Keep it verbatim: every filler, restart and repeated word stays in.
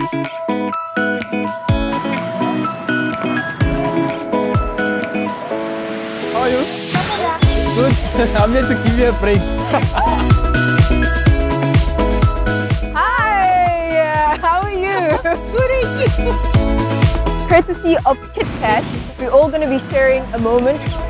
How are you? Good. I'm here to give you a break. Hi, how are you? Good. Courtesy of Kit Kat, we're all going to be sharing a moment